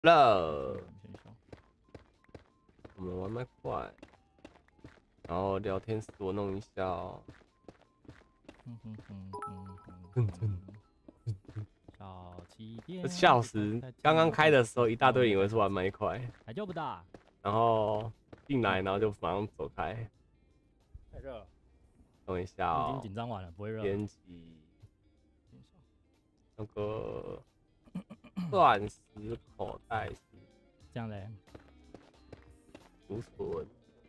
了，我们玩麦块，然后聊天室我弄一下哦。 小气点。 笑死！刚刚开的时候，一大堆人以为是玩麦块， 还救不打， 然后进来，然后就马上走开。 太热了。 等一下哦。 已经紧张完了，不会热。 编辑那个钻石口袋是这样嘞。 储存。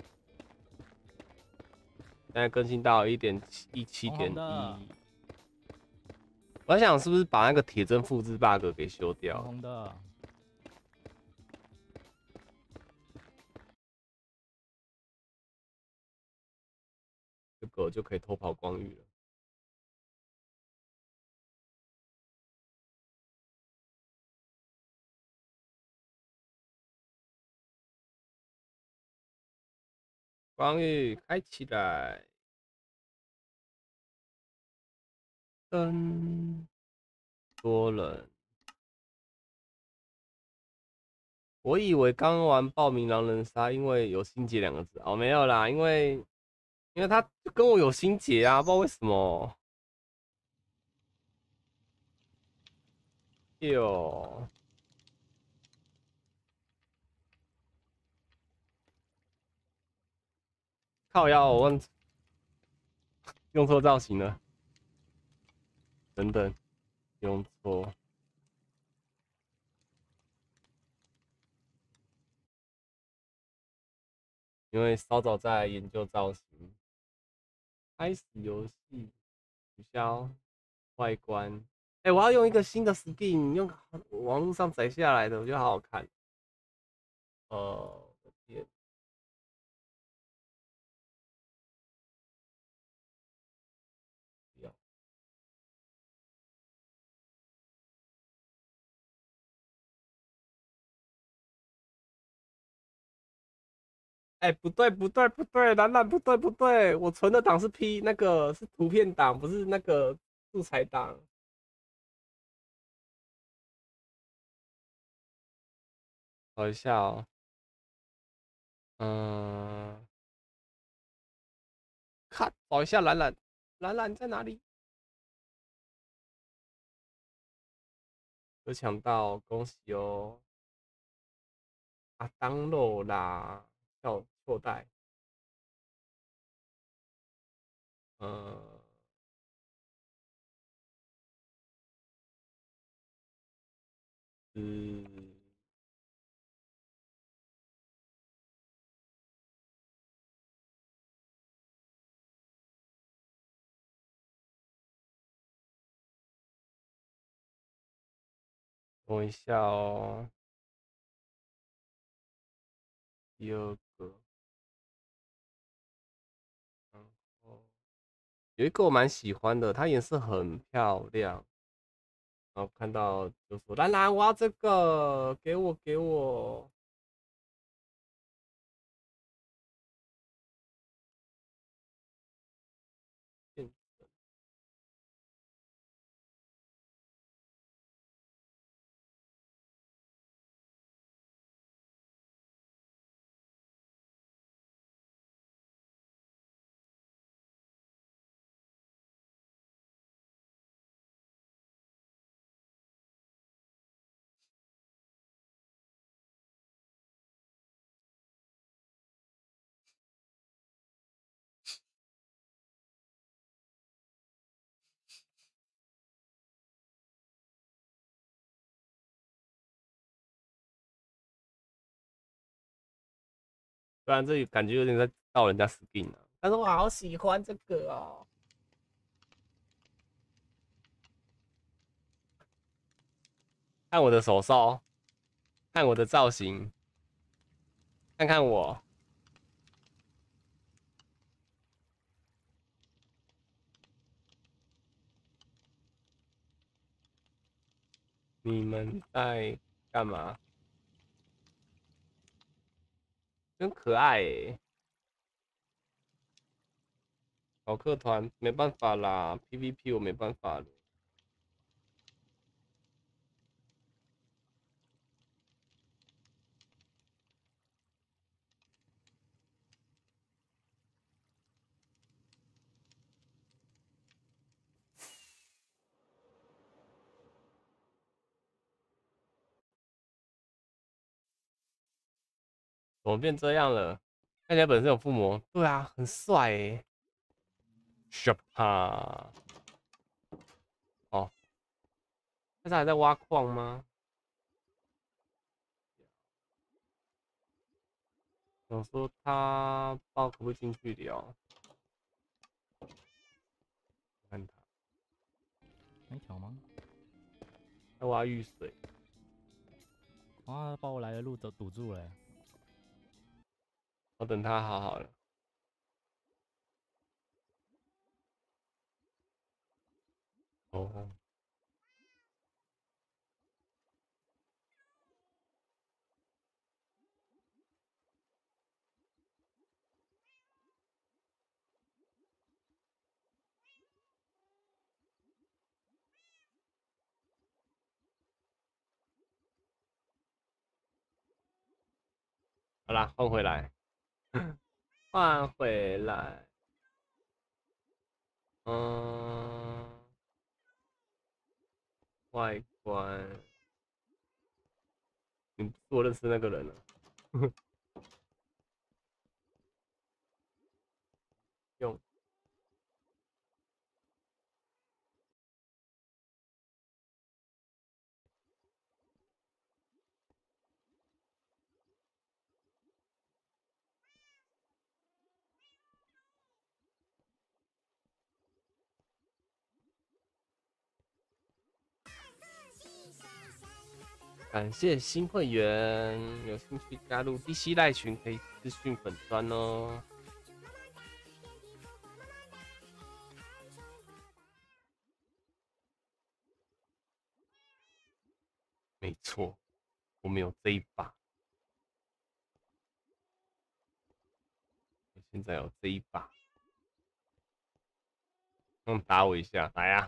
现在更新到1.17.1。我在想是不是把那个铁针复制 bug 给修掉。 红的。 这个就可以偷跑光域了。光域开起来。灯多人。我以为刚玩报名狼人杀，因为有心结2个字哦，没有啦，因为他跟我有心结啊，不知道为什么。哟，靠腰，我用错造型了，等等，用错。因为稍早在研究造型。开始游戏，取消外观。我要用一个新的 skin， 用网络上载下来的，我觉得好好看。我的天！不对不对不对，懒懒不对不对，我存的档是 P 那个是图片档，不是那个素材档。找一下哦。看，找一下懒懒，懒懒在哪里？有抢到，恭喜哦！当肉啦，要错带。等我一下哦。第2个，然后有一个我蛮喜欢的，它颜色很漂亮。然后看到就说：兰兰，我要这个，给我给我。虽然这里感觉有点在盗人家 skin 啊，但是我好喜欢这个哦。看我的手手，看我的造型，看看我。你们在干嘛？真可爱欸。考课团没办法啦，PVP 我没办法了。 怎么变这样了？看起来本身有附魔，对啊，很帅欸。shop 哈，哦，但是还在挖矿吗？想说他不知道可不可以进去聊，看他没条吗？ 在挖玉水， 啊，把我来的路都堵住了欸。 我等他好了。哦，好啦，换回来，换回来。嗯，外观，你不是我认识那个人了。用感谢新会员，有兴趣加入 DC 赖群可以私讯粉专哦。没错，我们有这一把，我现在有这一把。打我一下，来啊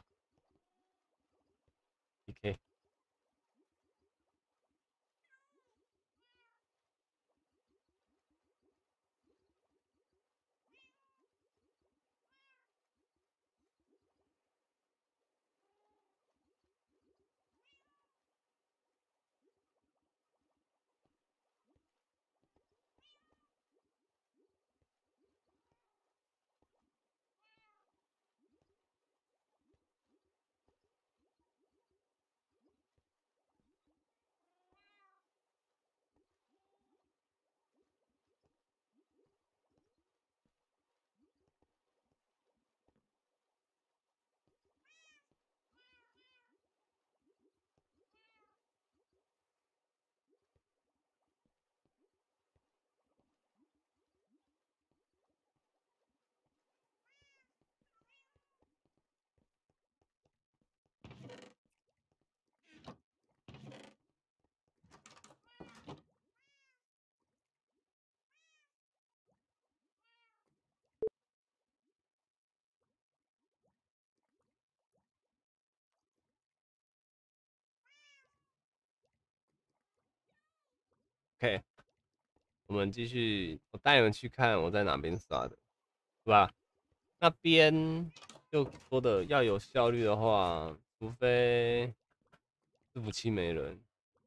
！PK。OK，我们继续，我带你们去看我在哪边刷的，是吧？那边就说的要有效率的话，除非伺服器没人，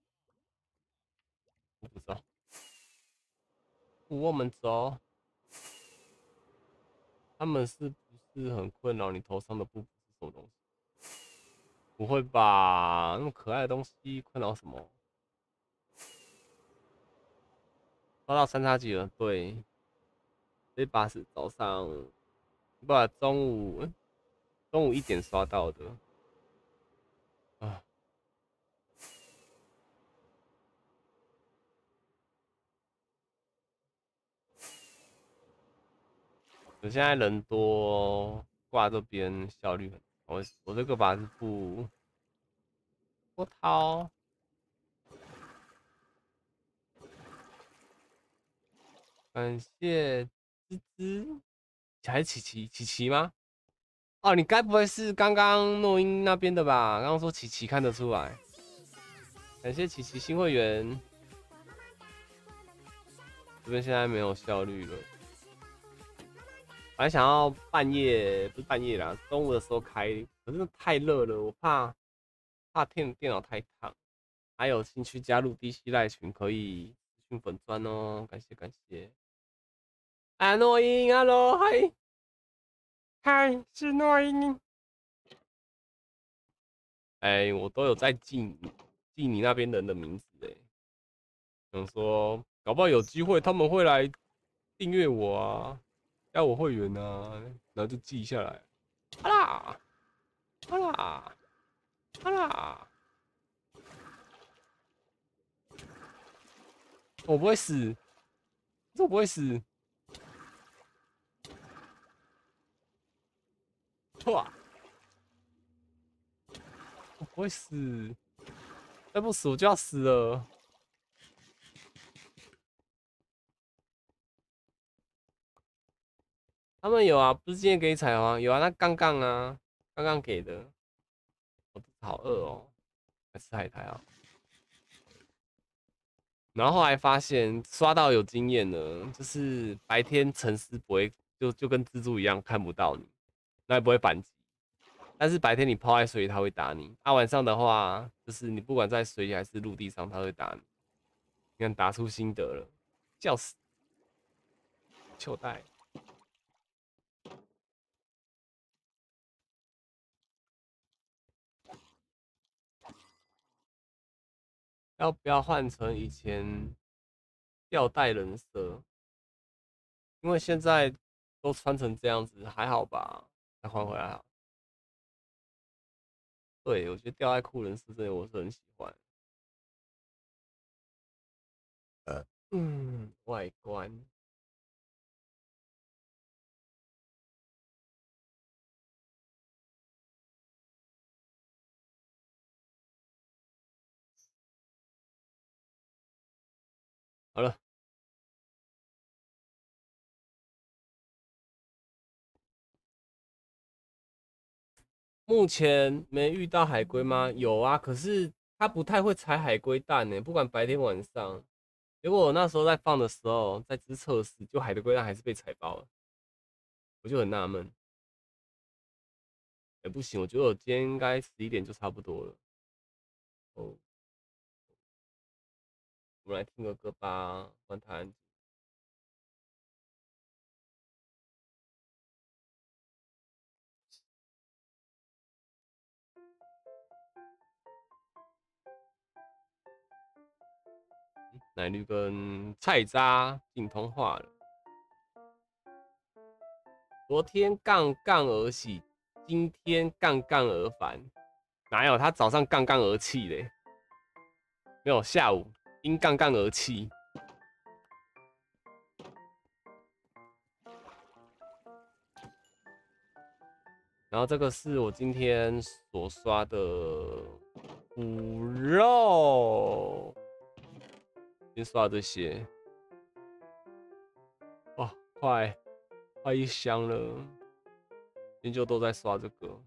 我不知道。我们走，他们是不是很困扰你头上的布是什么东西？不会吧？那么可爱的东西困扰什么？刷到三叉戟了，对，这把是早上，不，中午1点刷到的啊。我现在人多，挂这边效率很高。我这个把是波涛，感谢芝芝，还是琪琪吗？哦，你该不会是刚刚诺音那边的吧？刚刚说琪琪看得出来。感谢琪琪新会员，这边现在没有效率了。本来想要半夜，不是半夜啦，中午的时候开，可是太热了，我怕电脑太烫。还有兴趣加入 DC 赖群可以讯粉砖哦，感谢感谢。啊，诺英，Hello，嗨，嗨，是诺英。哎，我都有在记你那边人的名字哎，想说搞不好有机会他们会来订阅我啊，加我会员啊，然后就记下来。啊啦，啊啦，啊啦，我不会死，我不会死。哇，我不会死，再不死我就要死了。他们有啊，不是今天给你彩吗？有啊，那杠杠啊，刚刚给的。我肚子好饿哦，来吃海苔啊。然后后来发现刷到有经验了，就是白天沉思不会就跟蜘蛛一样看不到你，那也不会反击。但是白天你泡在水里，它会打你。啊，晚上的话，就是你不管在水里还是陆地上，它会打你。你看打出心得了，笑死，糗带。要不要换成以前吊带人设？因为现在都穿成这样子，还好吧？再换回来好。对，我觉得吊带裤人设这个我是很喜欢。外观。好了，目前没遇到海龟吗？有啊，可是它不太会踩海龟蛋呢，不管白天晚上。结果我那时候在放的时候，在只测试，就海龟蛋还是被踩爆了，我就很纳闷。哎，不行，我觉得我今天应该11点就差不多了。哦，我们来听个歌吧，换弹。奶绿跟菜渣进通话了。昨天杠杠而喜，今天杠杠而烦。哪有他早上杠杠而气嘞？没有，下午因杠杠而气。然后这个是我今天所刷的骨肉，先刷这些。哇，快一箱了，今天就都在刷这个。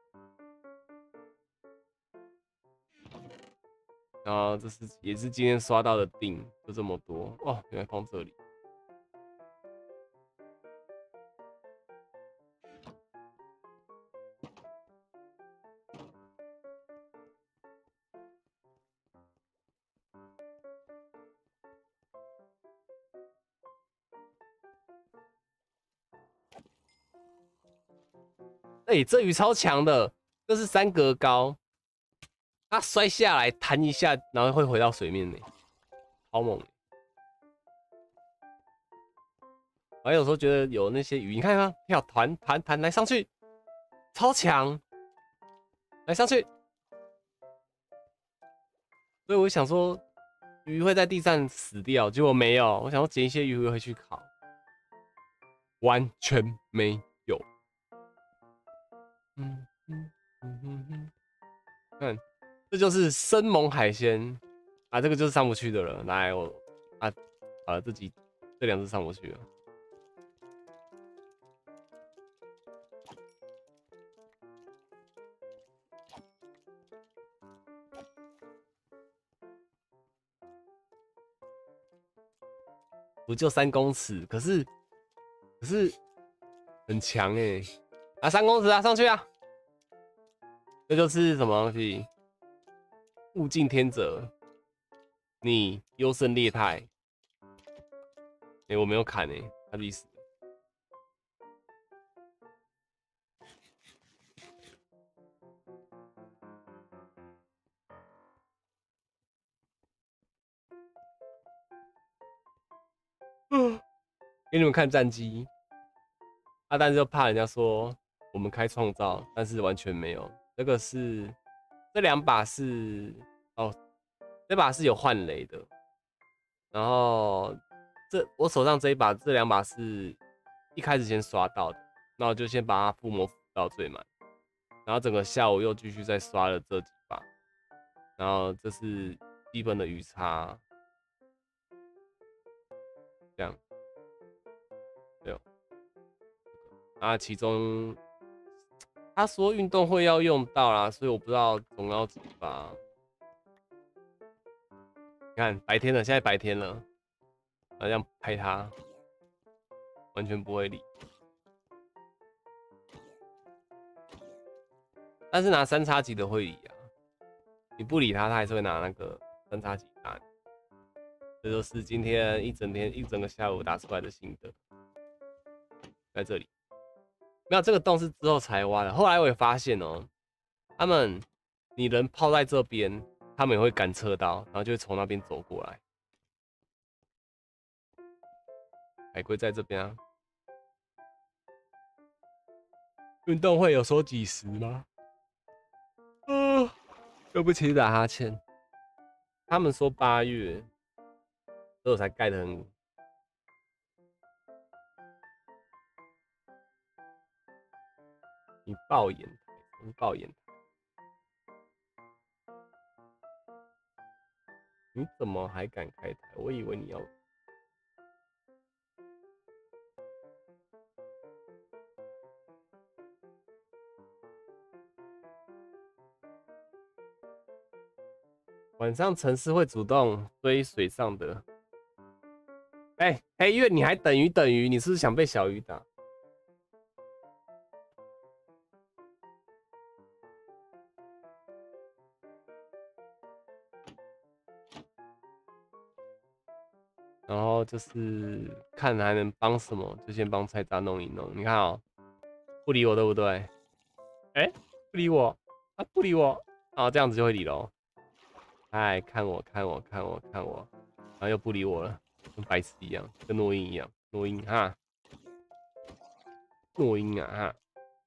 然后这是也是今天刷到的订，就这么多哦，原来放这里。哎、这鱼超强的，这是3格高，它摔下来弹一下，然后会回到水面呢，好猛！我有时候觉得有那些鱼，你看它跳弹来上去，超强，来上去。所以我想说，鱼会在地上死掉，结果没有。我想要捡一些鱼回去烤，完全没有。看，这就是生猛海鲜啊，这个就是上不去的了。来，好了，这2只上不去了。不就3公尺，可是很强哎！啊，3公尺啊，上去啊！这就是什么东西？物竞天择，你优胜劣汰， 我没有砍他必死。给你们看战机，但是就怕人家说我们开创造，但是完全没有。这个是这2把是这把是有换雷的，然后我手上这一把，这2把是一开始先刷到的，那我就先把它附魔辅到最满，然后整个下午又继续再刷了这几把，然后这是基本的鱼叉，这样，对其中他说运动会要用到啦，所以我不知道总要几把。你看白天了，现在白天了，这样拍他，完全不会理。但是拿3叉戟的会理啊，你不理他，他还是会拿那个3叉戟打你。这就是今天一整个下午打出来的心得，在这里。没有，这个洞是之后才挖的。后来我也发现你人泡在这边，他们也会感测到，然后就会从那边走过来。海龟在这边啊。运动会有说几时吗？对不起，打哈欠。他们说8月，所以我才盖得很。你爆眼台，什么爆眼台？你怎么还敢开台？我以为你要。晚上城市会主动追水上的。黑月，你还等鱼，你是不是想被小鱼打？然后就是看还能帮什么，就先帮菜渣弄一弄。你看不理我对不对？不理我不理我这样子就会理咯。看我，然后又不理我了，跟白痴一样，跟诺英一样，诺英啊哈。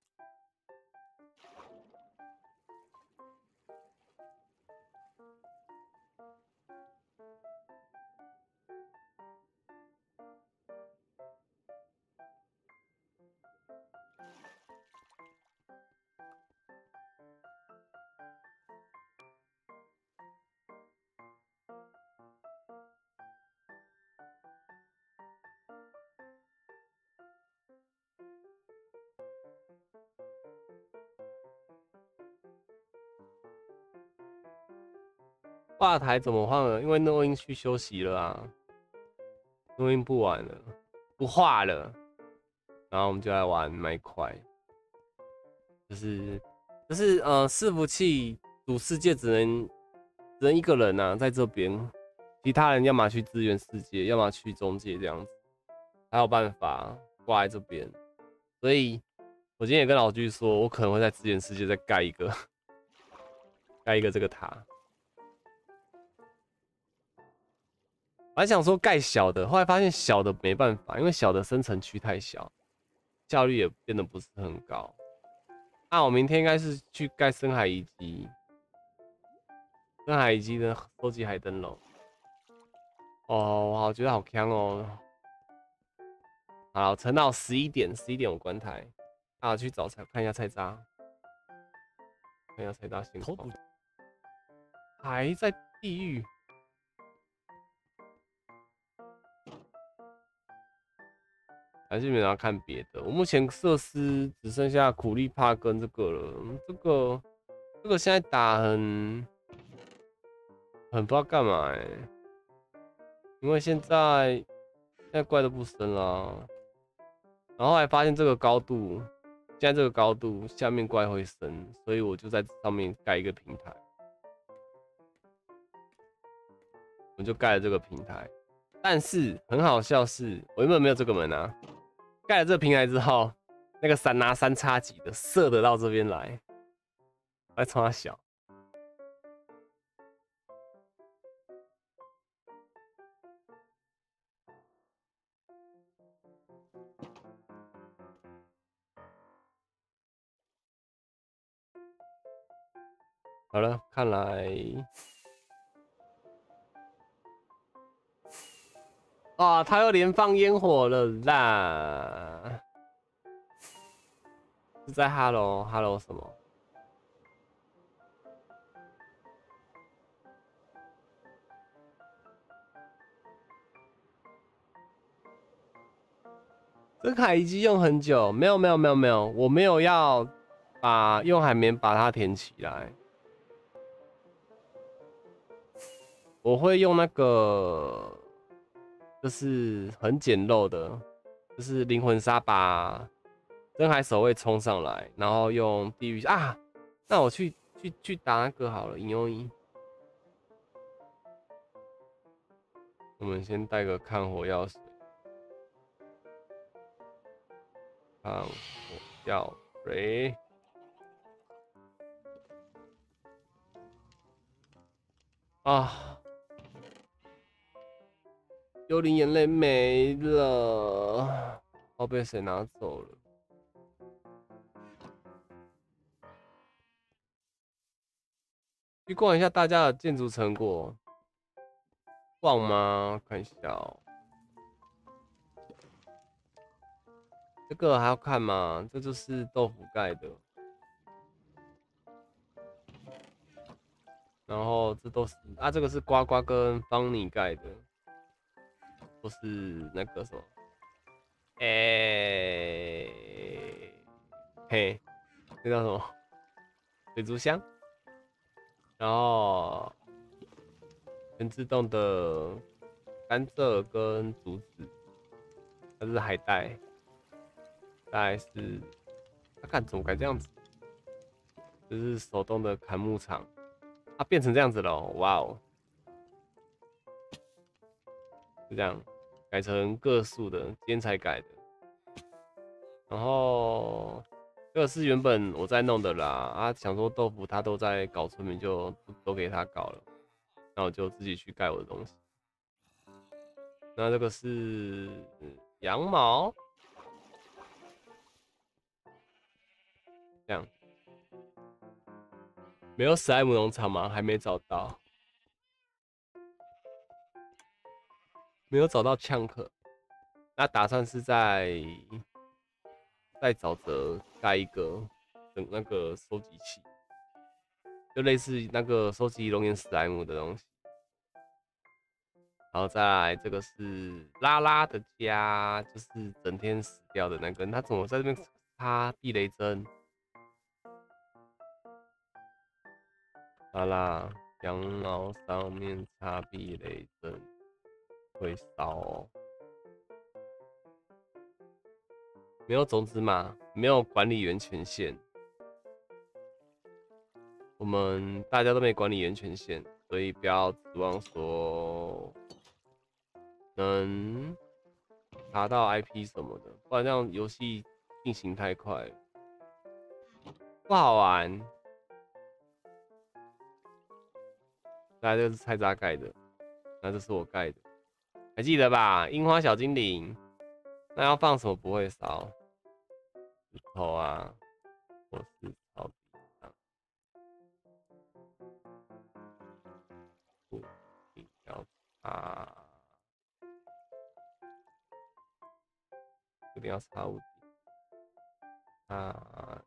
吧台怎么换了？因为诺英去休息了啊，诺英不玩了，不画了，然后我们就来玩麦块，就是伺服器主世界只能一个人啊，在这边，其他人要么去支援世界，要么去中介这样子，还有办法挂在这边，所以我今天也跟老居说，我可能会在支援世界再盖一个这个塔。本来想说盖小的，后来发现小的没办法，因为小的生成区太小，效率也变得不是很高。我明天应该是去盖深海遗迹，深海遗迹的收集海灯笼。我觉得好强哦。好，撑到11点，11点我关台。去找菜，看一下菜渣，看一下菜渣现况。还在地狱。还是没有要看别的。我目前设施只剩下苦力怕跟这个了。这个现在打很不知道干嘛因为现在怪都不深啦。然后还发现这个高度，现在这个高度下面怪会深，所以我就在上面盖一个平台。我就盖了这个平台， 但是很好笑是，我原本没有这个门啊，盖了这个平台之后，那个拿三叉戟的射得到这边来，来冲他小。好了，看来啊，他又连放烟火了啦！是在 Hello 什么？这个海遗机用很久，没有，我没有要用海绵把它填起来，我会用那个就是很简陋的，就是灵魂沙把深海守卫冲上来，然后用地狱啊，那我去打那个好了，引用一。我们先带个看火药水，看火药水。啊，幽灵眼泪没了，哦，被谁拿走了？去逛一下大家的建筑成果，逛吗？看一下哦。这个还要看吗？这就是豆腐盖的，然后这都是啊，这个是呱呱跟邦尼盖的，都是那个什么，嘿，那叫什么？水族箱，然后全自动的甘蔗跟竹子，它是海带，再来是，看怎么改这样子？这是手动的砍木场，它变成这样子了，哇哦，就这样改成个数的，今天才改的。然后这个是原本我在弄的啦，啊，想说豆腐他都在搞村民，就都给他搞了，那我就自己去盖我的东西。那这个是羊毛，这样没有史莱姆农场吗？还没找到，没有找到呛客。那打算是再找着盖一个那个收集器，就类似那个收集龙岩史莱姆的东西。然后再来这个是拉拉的家，就是整天死掉的那个，他怎么在这边插避雷针？拉拉羊毛上面插避雷针会烧哦。没有种子码，没有管理员权限，我们大家都没管理员权限，所以不要指望说能查到 IP 什么的，不然这样游戏进行太快，不好玩。来，这个是菜渣盖的，那这是我盖的，还记得吧？樱花小精灵，那要放什么不会烧？石头啊，或是草地上，不一定要插，一定要插屋顶啊。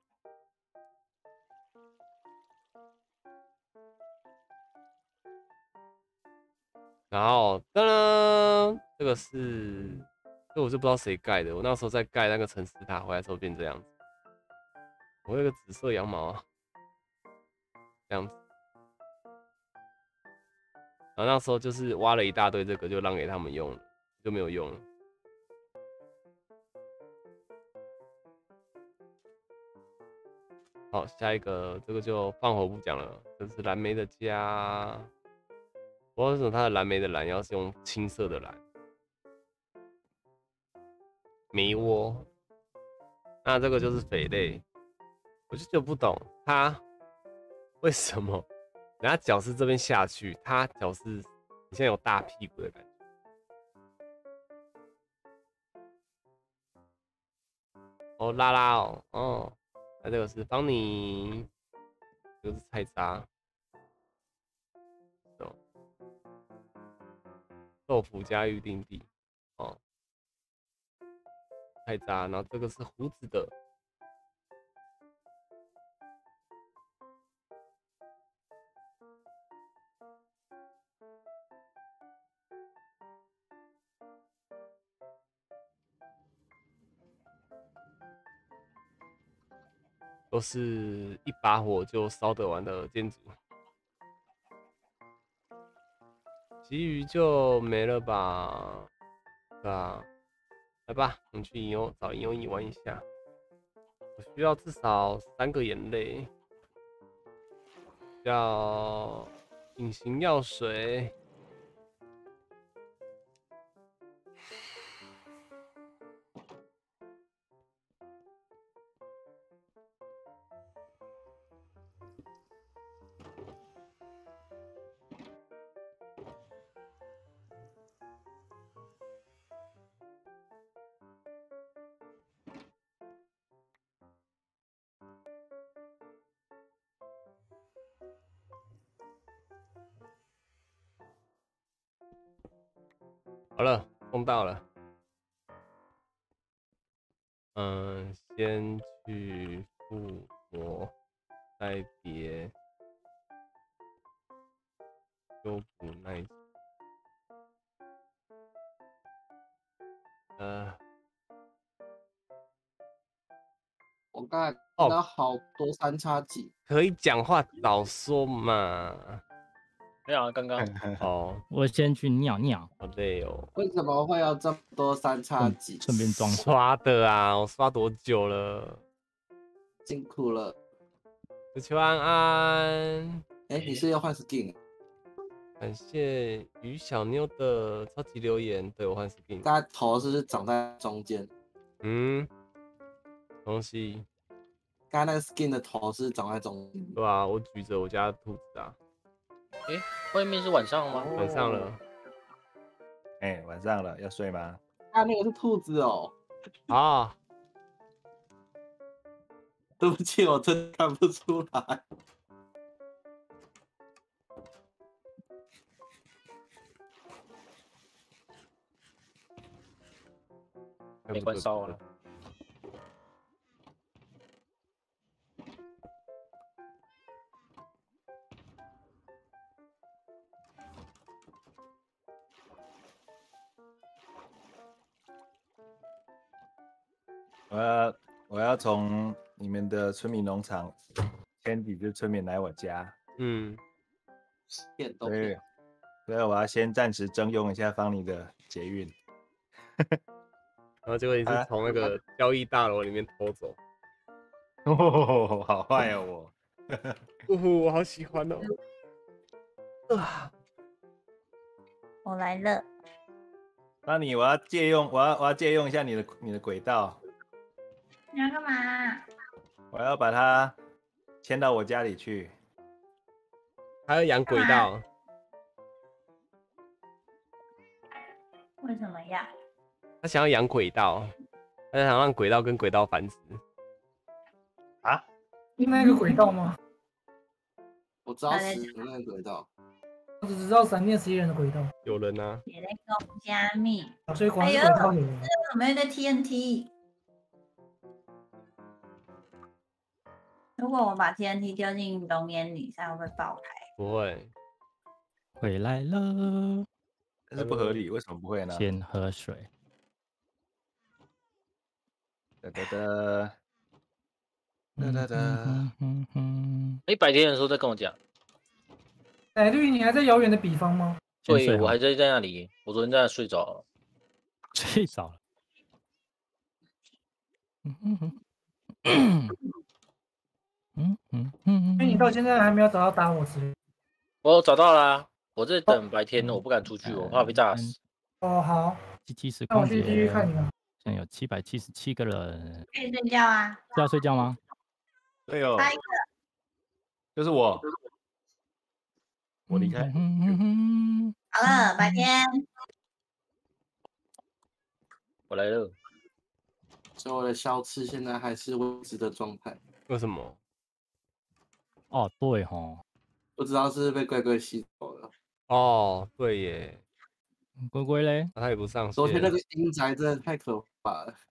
然后，噔噔，这个是，这我就不知道谁盖的。我那时候在盖那个城市塔，回来之后变这样子。我有个紫色羊毛啊，这样子。然后那时候就是挖了一大堆这个，就让给他们用了，就没有用了。好，下一个这个就放火不讲了，这是蓝莓的家。不知道为什么它的蓝莓的蓝要是用青色的蓝， 梅窝，那这个就是匪类，我就不懂它为什么人家脚是这边下去，它脚是你现在有大屁股的感觉。哦，拉拉哦，哦，那这个是帮你，这个是菜渣，哦，豆腐加预定地，哦，菜渣，然后这个是胡子的。都是一把火就烧得完的建筑，其余就没了吧？对吧？来吧，我们去找银游椅玩一下。我需要至少3个眼泪，要隐形药水。好了，碰到了。先去复活，再叠修补那一我刚才看到好多3x几， 可以讲话早说嘛。 没有啊，刚刚哦， 我先去尿尿， 好累哦。 为什么会有这么多3x几？ 顺便装刷的啊，我刷多久了？ 辛苦了。 求安安， 哎，你是要换 skin？ 感谢于小妞的超级留言，对我换 skin。 大家头是不是长在中间？ 嗯，东西。 刚才那个 skin 的头是长在中间。 对啊，我举着我家的兔子啊。 哎，外面是晚上吗？ 晚上了。 哎，晚上了，要睡吗？ 啊，那个是兔子哦。 啊， 对不起，我真看不出来。 没关烧了。 我要从你们的村民农场牵几只村民来我家。 嗯， 骗都对， 骗。 所以我要先暂时征用一下方妮的捷运。 然后结果你是从那个交易大楼里面偷走。 哦，好坏哦我。 我好喜欢哦。 我来了。 方妮，我要借用，我要借用一下你的轨道。 你要干嘛？ 我要把它迁到我家里去。 还要养轨道。 为什么要？ 他想要养轨道，他想让轨道跟轨道繁殖。 啊？ 那个轨道吗？ 我知道死的那个轨道， 我只知道闪电11人的轨道。 有人啊？ 别在跟我加密。 所以果然是轨道有人。 怎么有的 TNT？ 如果我把 TNT 丢进熔岩里，它会不会爆开？ 不会。 回来了。 但是不合理，为什么不会呢？ 先喝水。 哒哒哒。哒哒哒。 哎，白天的时候再跟我讲。 奶绿，你还在遥远的彼方吗？ 对，我还在那里。我昨天在那睡着了。 睡着了。 因为你到现在还没有找到打火石。 我找到啦，我在等白天，我不敢出去，我怕被炸死。 哦，好。 机器时那我去地狱看你了。 现在有777个人， 可以睡觉啊。 是要睡觉吗？ 对哦， 下一个就是我离开。 好了，白天我来了。 所以我的消吃现在还是未知的状态， 为什么？ 哦，对吼， 不知道是不是被龟龟吸走了。 哦，对耶， 龟龟嘞， 他也不上线昨天那。个阴宅真的太可怕了。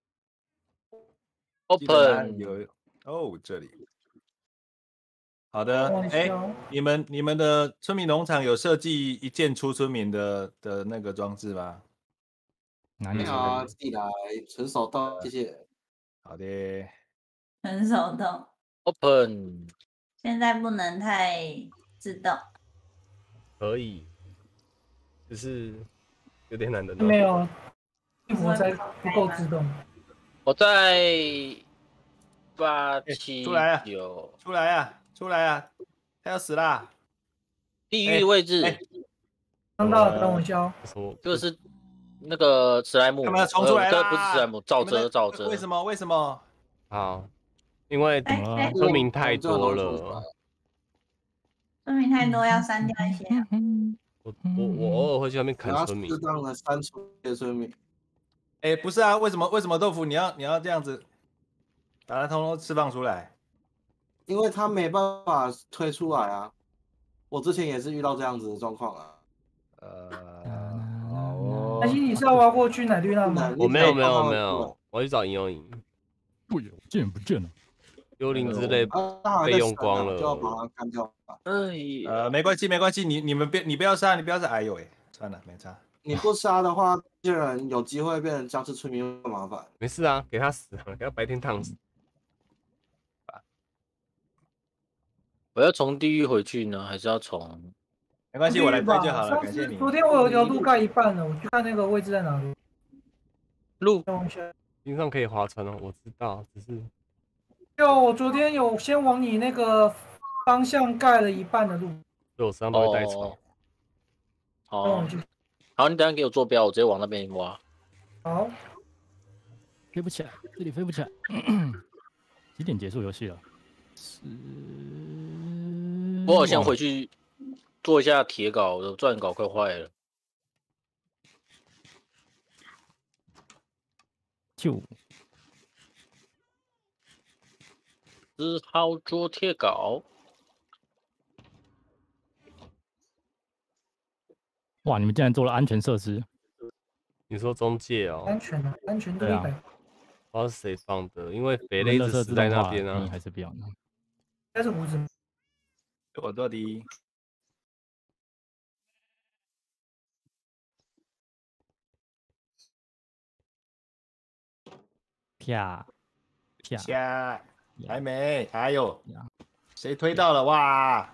记得哪 Open 有哦，这里。好的， 忘哎， 消你们的村民农场有设计一键出村民的那个装置吗？ 哪里你好啊，自己来，纯手动，谢谢。 好的， 很手动， Open 现在不能太自动。 可以，只是有点难的没有，地图才不够自动。 我在8、 出来啊 7、9 出来啊，出来啊，他要死啦！ 地狱位置， 看到了，等我消。 说就是那个史莱姆， 他们要冲出来啦！ 这不是史莱姆，沼你们的泽沼泽。 为什么？为什么？ 好，因为哎哎， 村民太多我就了， 村民太多要删掉一些啊。 我偶尔会去那边我要砍村民适。当的删除一些村民。 哎，不是啊，为什么豆腐你要这样子把它通通释放出来？ 因为他没办法推出来啊。我之前也是遇到这样子的状况啊。 好哦而且你是要挖过去奶绿那吗？ 我没有，我去找银幽影， 不有见不见了。 幽灵之类啊， 被用光了就要把它干掉吧。 哎， 没关系，你不要杀，哎呦喂，算了，没差。 你不杀的话，这些人有机会变成僵尸村民，更麻烦。 没事啊，给他死，给他白天烫死。 我要从地狱回去呢，还是要从？ 没关系，我来推就好了， 上感谢你。 次昨天我有条路盖一半了，我去看那个位置在哪里。 路等一下冰上可以划船哦，我知道，只是我昨天有先往你那个方向盖了一半的路。 对我身上都会带草。 哦， 等我去。 好，你等一下给我坐标，我直接往那边挖。 好， 飞不起来，这里飞不起来。几点结束游戏了？ 我好像回去做一下铁镐，我的钻镐快坏了。 就只好做铁镐。 哇，你们竟然做了安全设施。 你说中介哦， 安全啊，安全度对啊 100。 不知道是谁放的，因为肥类一直死在那边啊。 还是不要呢？ 应该是胡子。 我做第一。 啪啪， 下还没，哎呦，谁推到了哇？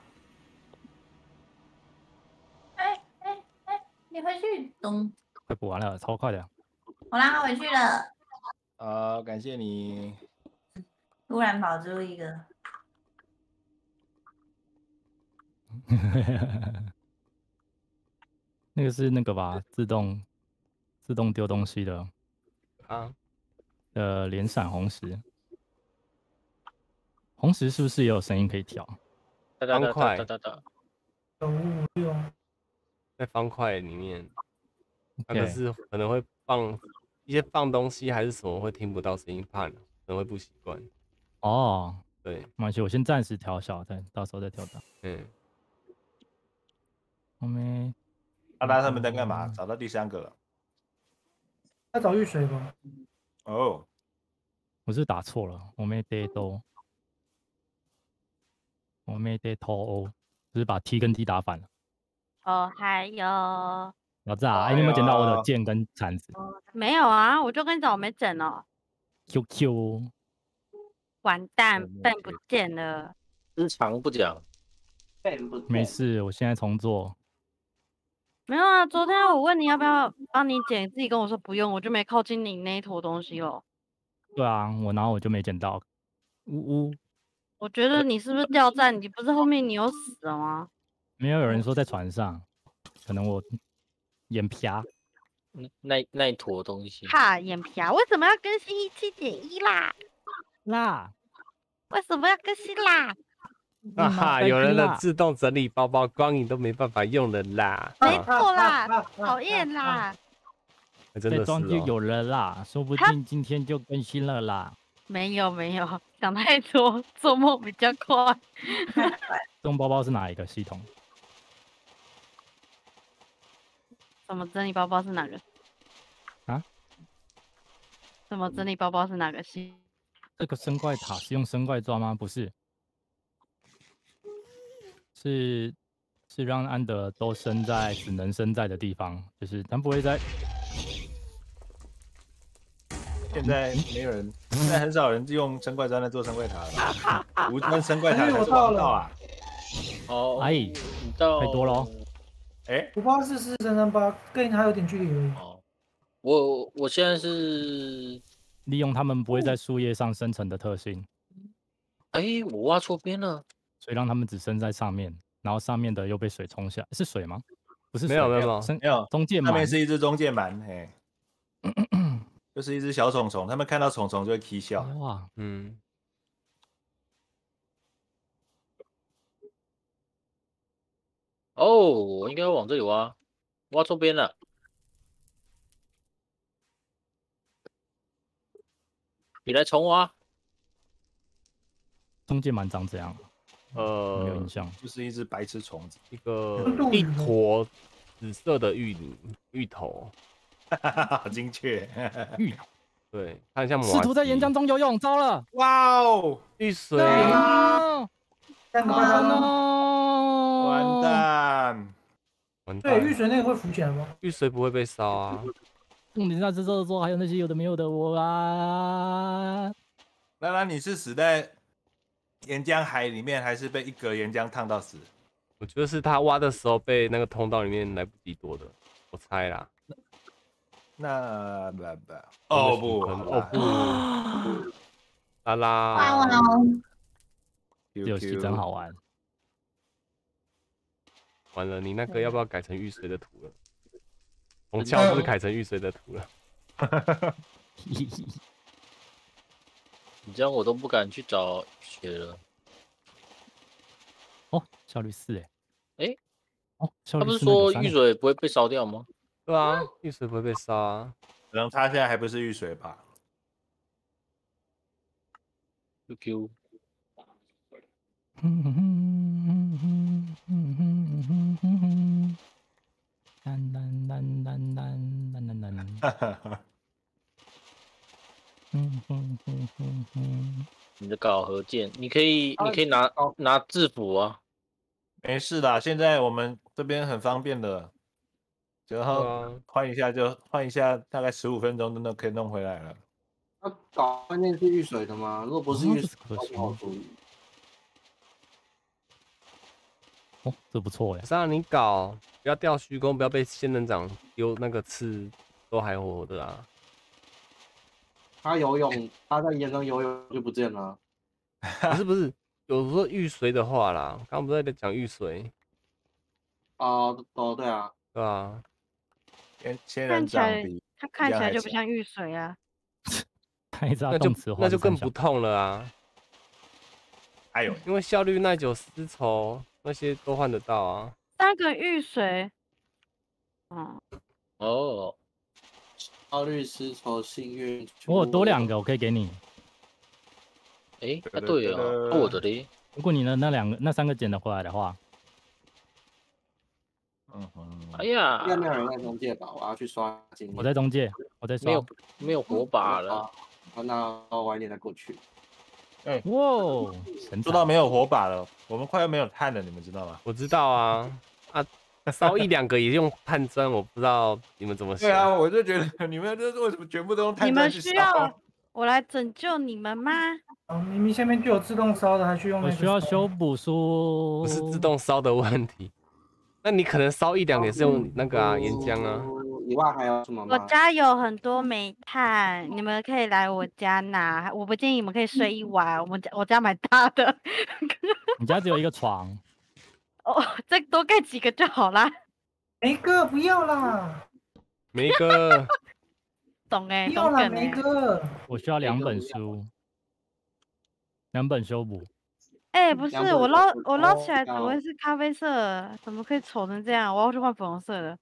哎，你回去，咚， 快补完了，超快的。 我拉他回去了。 感谢你。 突然跑出一个， 那个是那个吧，自动丢东西的啊， 连闪红石。红石是不是也有声音可以调？ 方块 956。 在方块里面，那可 OK 是可能会放一些东西还是什么会听不到声音，怕可能会不习惯。 哦， 对， 没关系，我先暂时调小，到时候再调大。 嗯， 后面阿拉他们在干嘛？找到第3个了。 要找玉水吧？ 哦， 我是打错了，我没得都，我没得偷欧，就是把 T 跟 T 打反了。 哦，还有老子啊，你有没有捡到我的剑跟铲子没有啊？我就跟你讲，我没整哦。 ？QQ， 完蛋，笨不见了。 日常不讲， 没事，我现在重做。 没有啊，昨天我问你要不要帮你捡，自己跟我说不用，我就没靠近你那一坨东西了。 对啊，然后我就没捡到。呜呜， 我觉得你是不是掉站？你不是后面你有死了吗？ 没有人说在船上，可能我眼瞎。 那一坨东西。 哈，眼皮啊，为什么要更新17.1啦？ 啦， 为什么要更新啦？ 哈哈，有人的自动整理包包，光影都没办法用了啦。 没错啦，讨厌啦。 真的是哦。 装就有了啦，说不定今天就更新了啦。 没有，想太多，做梦比较快。 自动包包是哪一个系统？ 什么整理包包是哪个？ 啊？ 什么整理包包是哪个系？ 这个生怪塔是用生怪抓吗？不是，是让安德都生在只能生在的地方，就是他不会在。 现在没有人，现在很少人用生怪砖来做生怪塔了。无端生怪塔才是王道啊！ 哦， 哎， 你到太多了哦。 哎， 5844338跟你还有点距离而已。 哦，我现在是利用他们不会在树叶上生成的特性， 哎，我挖错边了。 所以让他们只生在上面，然后上面的又被水冲下，是水吗？不是水， 没有没有没有， 中介上面鳗是一只中介鳗，哎，就是一只小虫虫，他们看到虫虫就会啼笑。 哇， 嗯， 哦，我应该往这里挖，挖错边了。你来重挖。 中介鳗长怎样？没有印象， 就是一只白痴虫子， 一坨紫色的芋头， 好精确。 芋头， 对，它很像试图在岩浆中游泳，糟了！ 哇哦， 玉水， 完蛋！ 完蛋！ 对，玉水那个会浮起来吗？ 玉水不会被烧啊。 重点是这时候还有那些有的没有的我啊！ 那你是死在岩浆海里面，还是被一格岩浆烫到死？ 我觉得是他挖的时候被那个通道里面来不及躲的，我猜啦。 那哦不哦不，啦啦， 哇哦， 这游戏真好玩。 完了，你那个要不要改成玉水的图了？从鞘是改成玉水的图了。 你这样我都不敢去找血了。 哦，效率4 哎， 哦，效他率4 不是说那个玉水不会被烧掉吗？ 对啊，玉水不会被烧啊。 可能他现在还不是玉水吧 ？QQ。你的搞何键？你可以拿制服啊。 没事啦，现在我们这边很方便的，然后换一下，大概15分钟真的可以弄回来了。 那搞关键是遇水的吗？如果不是遇水， 可惜。 好处理。 哦，这不错哎。 让你搞，不要掉虚空，不要被仙人掌丢那个刺，都还活活的啊。 他游泳，他在岩中游泳就不见了。 不是，有时候遇水的话啦，刚刚不是在讲遇水？ 哦，对啊， 对啊。 仙人掌比它看起来就不像玉水啊。 那就更不痛了啊。 哎呦， 因为效率、耐久、丝绸那些都换得到啊。 3个玉水。 哦。 效率、丝绸、幸运。 我有多2个，我可以给你。 哎，对啊，我的嘞。 如果你的那3个捡得回来的话， 哎呀， 应该没有人在中介吧？我要去刷经验。 我在中介，我在刷。 没有火把了。 那我晚一点再过去。 哎， 哇， 说到没有火把了，我们快要没有炭了，你们知道吗？ 我知道啊，烧1、2个也用炭砖，我不知道你们怎么想。 对啊，我就觉得你们这为什么全部都用炭砖去烧？ 你们需要我来拯救你们吗？ 明明下面就有自动烧的，还去用那个？ 我需要修补书。 不是自动烧的问题，那你可能烧1、2个也是用那个岩浆啊。 以外还有什么吗？ 我家有很多煤炭，你们可以来我家拿。我不建议你们可以睡1晚，我家蛮大的。 你家只有1个床。 哦，再多盖几个就好啦。 一个不要啦。 梅哥， 懂哎， 不用了， 懂梗哎。 梅哥。 我需要2本书，2本修补。 哎，不是， 两本我捞哦起来怎么要会是咖啡色？怎么可以丑成这样？我要去换粉红色的。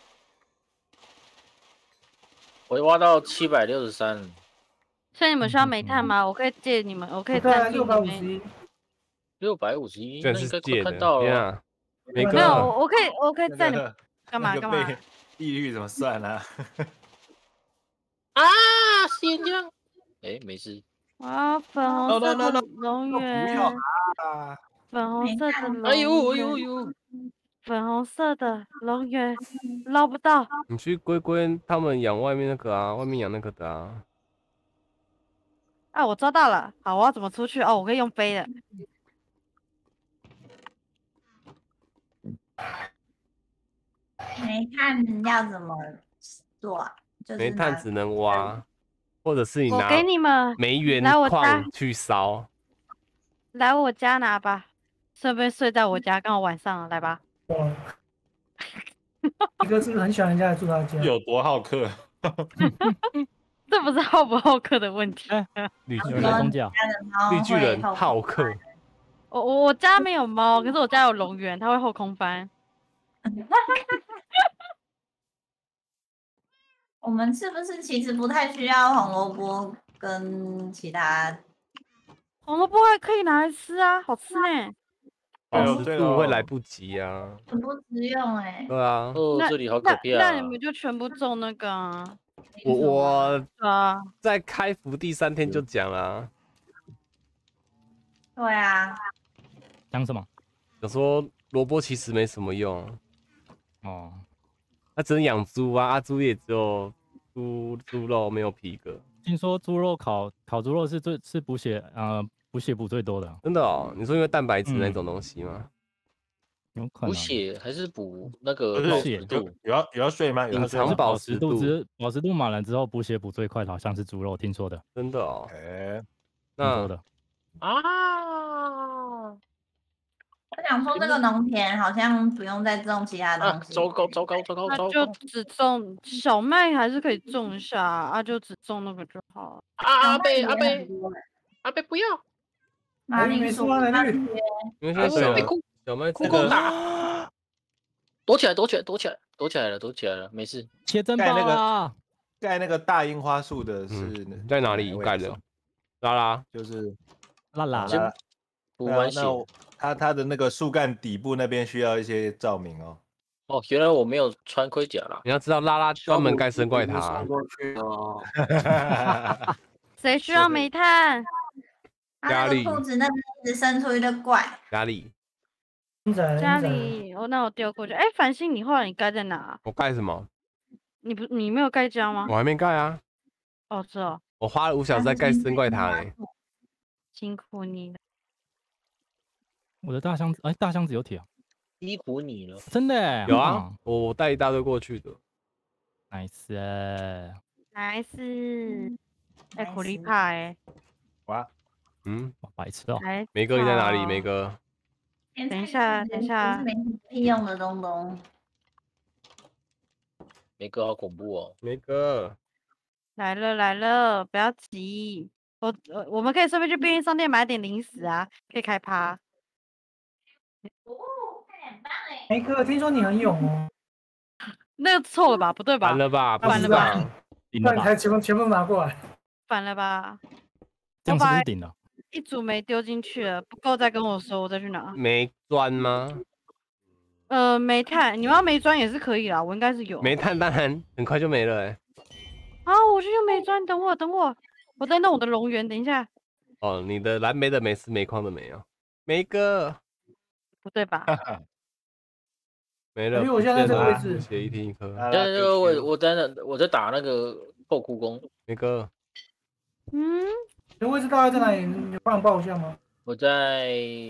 我挖到763， 所以你们需要煤炭吗？我可以借你们，我可以对啊， 赞助你们。 651， 居然是那应该快借的， 看到了。 天啊！梅没有， 哥， 我可以那赞你个干嘛干嘛？ 那个利率怎么算啊？ 啊，先这样。哎，没事。 哇，粉红 No, 色 no, no, 的 no, 龙不要源， 啊！ 粉红色的龙哎呦哎源， 呦哎呦！ 粉红色的龙源，捞不到。 你去龟龟他们养外面那个啊，外面养那个的啊。 啊，我抓到了。好，我要怎么出去？哦，我可以用飞的。 煤炭要怎么做啊？就是煤炭拿只能挖，或者是你我拿给你们， 煤原来我家矿去烧。 来我家拿吧，顺便睡在我家，刚好晚上了，来吧。 哇，一哥是不是很喜欢人家来住他家？ 有多好客？ 这不是好不好客的问题。 有绿巨人， 人来中介啊， 家的猫绿巨人会后好客。 我家没有猫，可是我家有龙源，它会后空翻。 我们是不是其实不太需要红萝卜跟其他？ 红萝卜还可以拿来吃啊，好吃呢。 吃对哦对哦度会来不及啊。 很不实用哎、 对啊， 哦， 那这里好可怕啊！ 那你们就全部种那个啊。 我对啊， 在开服第3天就讲了啊， 对啊， 讲什么？ 有说萝卜其实没什么用， 哦， 它只能养猪啊，猪也只有猪肉没有皮革。 听说猪肉烤猪肉是补血补最多的， 真的哦？你说因为蛋白质那种东西吗？ 补有可能。 血还是补那个不保是湿度？ 有要睡吗？有要睡吗隐藏保湿度保湿度满了之后补血补最快的好像是猪肉，听说的， 真的哦？ 哎， 那听说的。 啊我想说这个农田好像不用再种其他啊！ 东西。 糟糕糟糕糟糕那就糟糕！ 只种小麦还是可以种一下啊，就只种那个就好了。 阿贝小麦也阿贝很多欸阿贝不要！ 马铃薯、番茄， 因为现在小麦酷酷打，躲起来躲起来躲起来躲起来了躲起来了，没事。 切珍盖那个宝啊！ 盖那个大樱花树的是在哪里盖的？拉拉， 就是辣辣先那补完血它的那个树干底部那边需要一些照明哦。 哦，原来我没有穿盔甲啦。 你要知道拉拉专门盖生怪塔穿，过去哦。 谁需要煤炭？ 它那个裤子那边一直伸出一个怪， 家里家里，那我丢过去。哎，繁星，你后来你盖在哪？ 我盖什么？ 你没有盖家吗我？还没盖啊， 哦，是哦， 我花了5小时在盖生怪塔呢。 辛苦你了。 我的大箱子，哎，大箱子有铁啊， 辛苦你了。 真的耶有啊，我带一大堆过去的。 ，nice， nice，哎，苦力怕哎， 哇， 哇白痴哦， 来， 梅哥你在哪里？梅哥， 等一下，等一下是，没屁用的东东。 梅哥好恐怖哦！ 梅哥， 来了来了，不要急。我们可以顺便去便利商店买点零食啊，可以开趴。 哦，看起来很棒哎。 梅哥，听说你很勇哦， 那个错了吧？不对吧完？了吧？不是完了吧吧？ 顶了吧？ 那你还全部拿过来。 反了吧？ 这样是不是顶了？ 一组没丢进去了，不够再跟我说，我再去拿。 煤砖吗？ 煤炭，你们要煤砖也是可以啦，我应该是有。 煤炭当然很快就没了哎。 好，我去用煤砖，等我，我在弄我的龙源，等一下。 哦，你的蓝莓的煤是煤矿的煤哦。梅哥， 不对吧？ 没了。 因为我现在这个位置血一天一颗。 我我在打那个后哭弓。 梅哥， 嗯， 你的位置大概在哪里？你帮我报一下吗？ 我在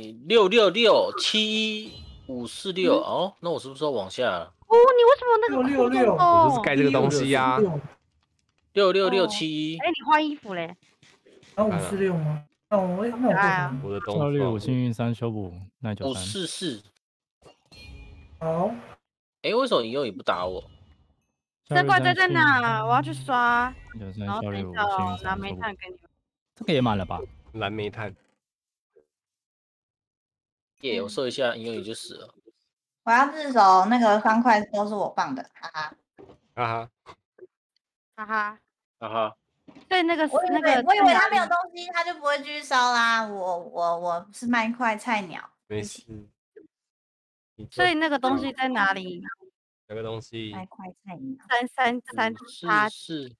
6667546哦，那我是不是要往下了？ 哦，你为什么那个 666 我就是盖这个东西呀。 66671， 哎，你换衣服嘞？ 然后546吗？那我过啊我的东西。 265幸运3修补993， 544。 好， 哎，为什么你又不打我？ 这怪在哪？我要去刷，然后效率5， 等一下幸运拿 3，错过煤炭给你们。 这个也满了吧？ 蓝煤炭。 耶，我射一下，因为你就死了。 我要自首，那个方块都是我放的，哈哈。 哈哈哈哈哈哈。 对，那个我以为他没有东西，他就不会继续烧啦。我是麦块菜鸟， 没事。 所以那个东西在哪里？ 那个东西麦块菜鸟。 333 是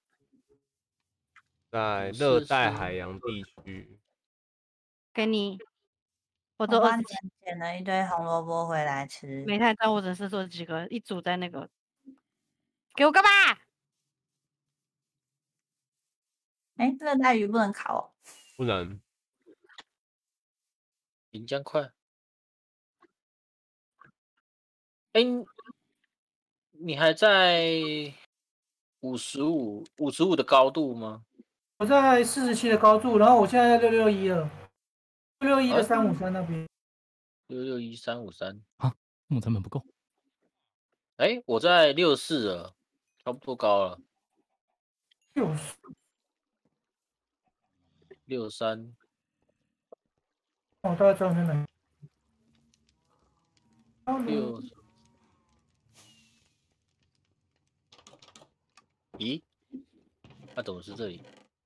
在热带海洋地区。 给你，我我都帮你捡了一堆红萝卜回来吃。 煤炭但我只是做几个，一组在那个，给我干嘛？ 哎，热带鱼不能烤哦。 不能。 岩浆块。哎，你还在55的高度吗？ 我在47的高度，然后我现在在661了，661的353那边。 661 353 啊，木成本不够。 哎，我在64了，差不多高了。63。 我大概知道在哪。 咦？那怎么是这里？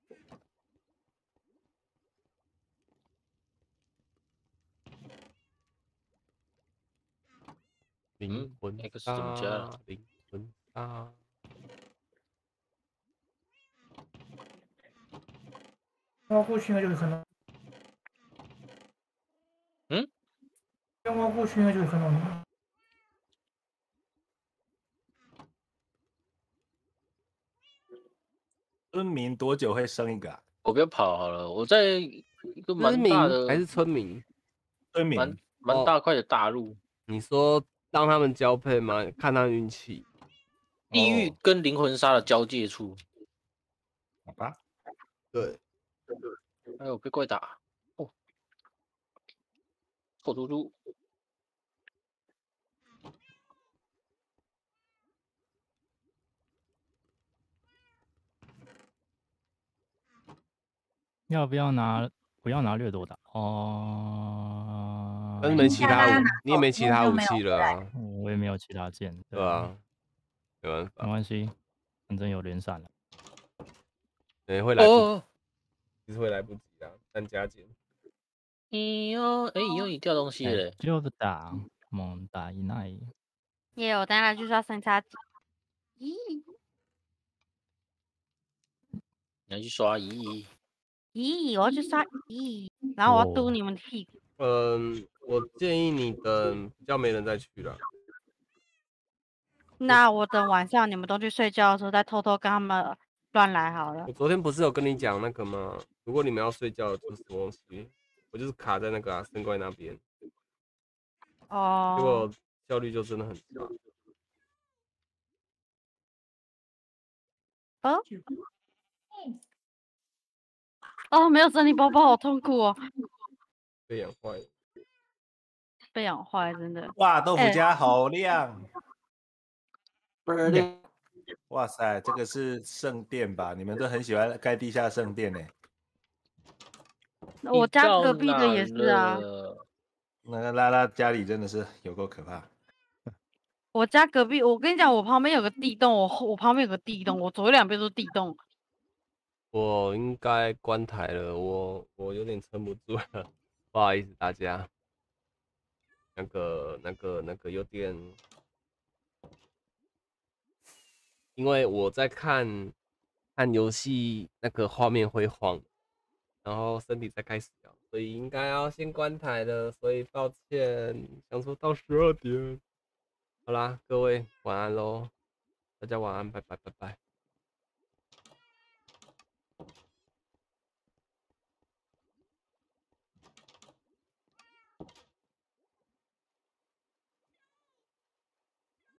灵魂 ，X 怎么加了？ 灵魂沙。 挖过去应该就会看到。 嗯？ 先挖过去应该就会看到你。 村民多久会生一个啊？ 我不要跑好了，我在一个蛮大的， 还是村民？ 村民蛮大块的大陆。 你说让他们交配吗？看他运气。 地狱跟灵魂沙的交界处。 好吧。 对。 哎呦，被怪打！哦，臭猪猪。 要不要拿？不要拿掠夺的哦。 但是没其他武，你也没其他武器了啊。 我也没有其他剑。 对啊，没办法。 没关系，反正有连闪了。 对，会来不及，其实会来不及啊，但加减。 以后你掉东西了。 就打猛打一奈。 耶，我等下来就刷3叉戟。咦？ 你要去刷咦？ 咦，我要去刷咦，然后我要嘟你们屁股。 我建议你等比较没人再去了。 那我等晚上你们都去睡觉的时候，再偷偷跟他们乱来好了。 我昨天不是有跟你讲那个吗？如果你们要睡觉，就是什么东西？我就是卡在那个生怪那边。 哦。 结果效率就真的很差。 哦，没有整理包包，好痛苦哦。 被养坏。 被养坏，真的。 哇，豆腐家好亮。 亮。 哇塞，这个是圣殿吧？你们都很喜欢盖地下圣殿呢。 我家隔壁的也是啊。 那个拉拉家里真的是有够可怕。 我家隔壁，我跟你讲，我旁边有个地洞，我旁边有个地洞，我左右两边都是地洞。 我应该关台了，我有点撑不住了，不好意思大家。那个有点，因为我在看游戏，那个画面会晃，然后身体才开始摇，所以应该要先关台了，所以抱歉，想说到12点。好啦，各位晚安喽，大家晚安，拜拜拜拜。